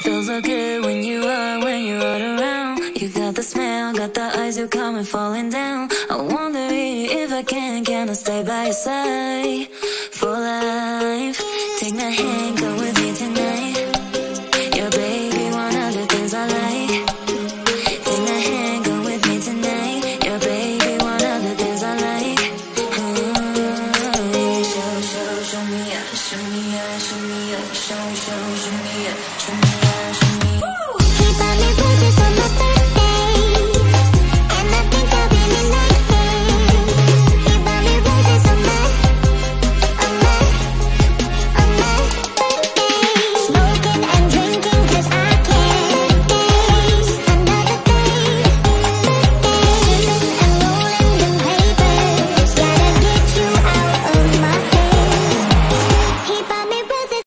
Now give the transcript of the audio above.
Feels so good when you're all around. You got the smell, got the eyes, you coming falling down. I wonder if I can I stay by your side for life? Take my hand, go with me tonight. Your baby, one of the things I like. Take my hand, go with me tonight. Your baby, one of the things I like. Show me up, show me up, show me up, show me up, show me up, show me up. Keep on me.